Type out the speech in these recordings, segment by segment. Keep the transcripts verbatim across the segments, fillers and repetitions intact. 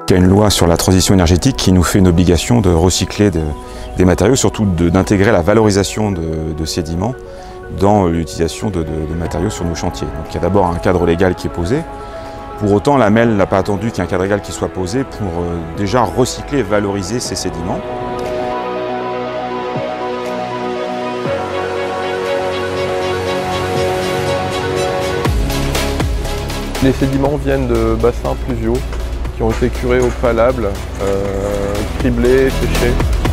Il y a une loi sur la transition énergétique qui nous fait une obligation de recycler de, des matériaux, surtout d'intégrer la valorisation de, de sédiments dans l'utilisation de, de, de matériaux sur nos chantiers. Donc il y a d'abord un cadre légal qui est posé. Pour autant, la M E L n'a pas attendu qu'il y ait un cadre légal qui soit posé pour euh, déjà recycler et valoriser ces sédiments. Les sédiments viennent de bassins pluviaux qui ont été curés au préalable, euh, criblés, séchés.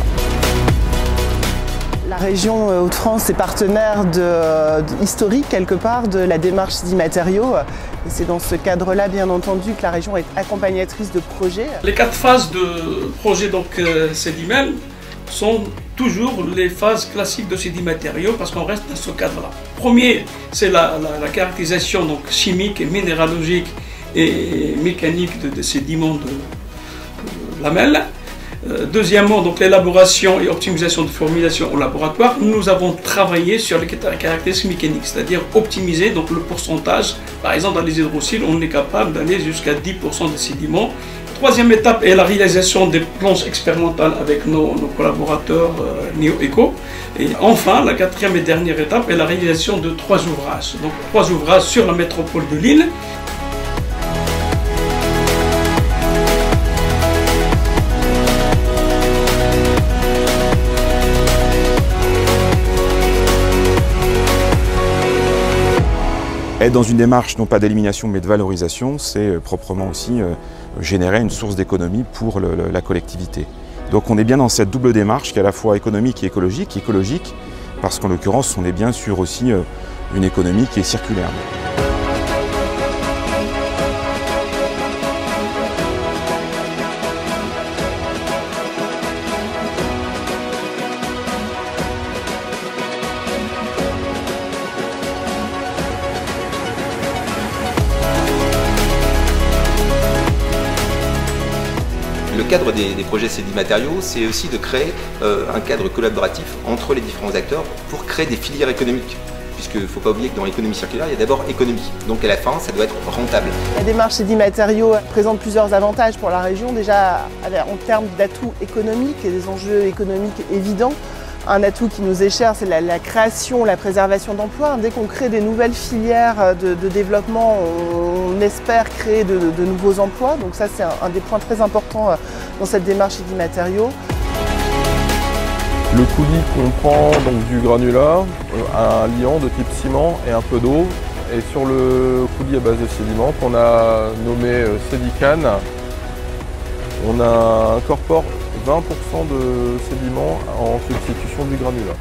La région Hauts-de-France est partenaire de, de, historique quelque part de la démarche Sédimatériaux. Et c'est dans ce cadre-là, bien entendu, que la région est accompagnatrice de projets. Les quatre phases de projet donc euh, Sédimel sont toujours les phases classiques de Sédimatériaux parce qu'on reste dans ce cadre-là. Premier, c'est la, la, la caractérisation donc, chimique et minéralogique et mécanique de, de sédiments de, de la M E L. Euh, deuxièmement, donc l'élaboration et optimisation de formulation au laboratoire. Nous avons travaillé sur les caractéristiques mécaniques, c'est-à-dire optimiser donc, le pourcentage. Par exemple, dans les hydroxyles, on est capable d'aller jusqu'à dix pour cent des sédiments. Troisième étape est la réalisation des planches expérimentales avec nos, nos collaborateurs euh, NeoEco. Et enfin, la quatrième et dernière étape est la réalisation de trois ouvrages. Donc trois ouvrages sur la métropole de Lille. Être dans une démarche non pas d'élimination mais de valorisation, c'est proprement aussi euh, générer une source d'économie pour le, le, la collectivité. Donc on est bien dans cette double démarche qui est à la fois économique et écologique. Écologique parce qu'en l'occurrence on est bien sûr aussi euh, une économie qui est circulaire. Le cadre des, des projets Sédimatériaux, c'est aussi de créer euh, un cadre collaboratif entre les différents acteurs pour créer des filières économiques. Puisqu'il ne faut pas oublier que dans l'économie circulaire, il y a d'abord économie. Donc à la fin, ça doit être rentable. La démarche Sédimatériaux présente plusieurs avantages pour la région. Déjà en termes d'atouts économiques et des enjeux économiques évidents. Un atout qui nous est cher, c'est la, la création, la préservation d'emplois. Dès qu'on crée des nouvelles filières de, de développement, on, on espère créer de, de nouveaux emplois. Donc ça, c'est un, un des points très importants dans cette démarche Sédimatériaux. Le coulis comprend donc du granulat, un liant de type ciment et un peu d'eau. Et sur le coulis à base de sédiment qu'on a nommé Sédican, on a incorpore vingt pour cent de sédiments en substitution du granulat.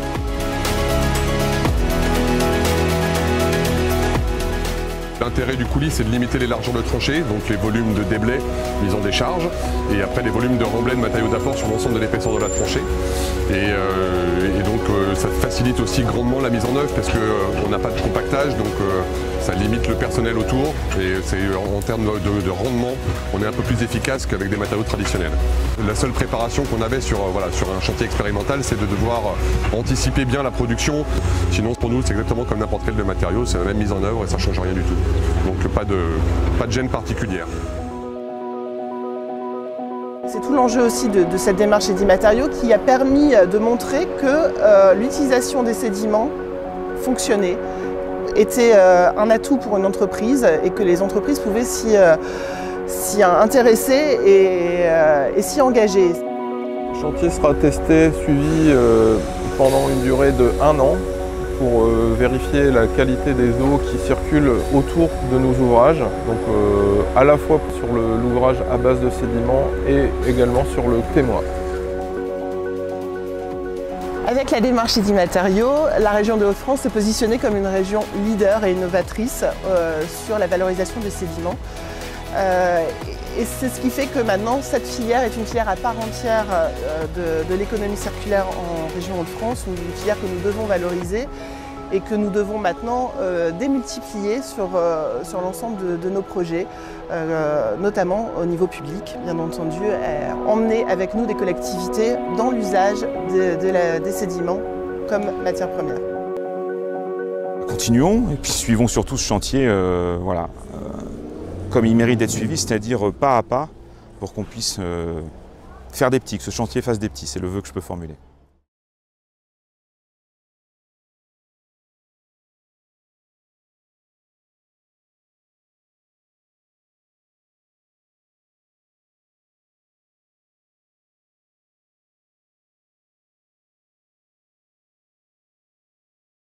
L'intérêt du coulis, c'est de limiter les largeurs de tranchées, donc les volumes de déblais mis en décharge, et après les volumes de remblais de matériaux d'apport sur l'ensemble de l'épaisseur de la tranchée. Et, euh, et donc euh, ça facilite aussi grandement la mise en œuvre parce qu'on euh, n'a pas de compactage, donc euh, ça limite le personnel autour. Et c'est en, en termes de, de rendement, on est un peu plus efficace qu'avec des matériaux traditionnels. La seule préparation qu'on avait sur, euh, voilà, sur un chantier expérimental, c'est de devoir anticiper bien la production. Sinon pour nous, c'est exactement comme n'importe quel de matériaux, c'est la même mise en œuvre et ça ne change rien du tout. Donc pas de, pas de gêne particulière. C'est tout l'enjeu aussi de, de cette démarche Sédimatériaux qui a permis de montrer que euh, l'utilisation des sédiments fonctionnait, était euh, un atout pour une entreprise et que les entreprises pouvaient s'y euh, s'y intéresser et, euh, et s'y engager. Le chantier sera testé, suivi euh, pendant une durée de un an pour euh, vérifier la qualité des eaux qui circulent autour de nos ouvrages, donc euh, à la fois sur l'ouvrage à base de sédiments et également sur le témoin. Avec la démarche Sédimatériaux, la région de Hauts-de-France s'est positionnée comme une région leader et innovatrice euh, sur la valorisation des sédiments. Euh, et c'est ce qui fait que maintenant cette filière est une filière à part entière euh, de, de l'économie circulaire en région Hauts-de-France, une filière que nous devons valoriser et que nous devons maintenant euh, démultiplier sur, euh, sur l'ensemble de, de nos projets, euh, notamment au niveau public, bien entendu, euh, emmener avec nous des collectivités dans l'usage de, de la, des sédiments comme matière première. Continuons et puis suivons surtout ce chantier, euh, voilà, euh, comme il mérite d'être suivi, c'est-à-dire pas à pas, pour qu'on puisse euh, faire des petits, que ce chantier fasse des petits. C'est le vœu que je peux formuler.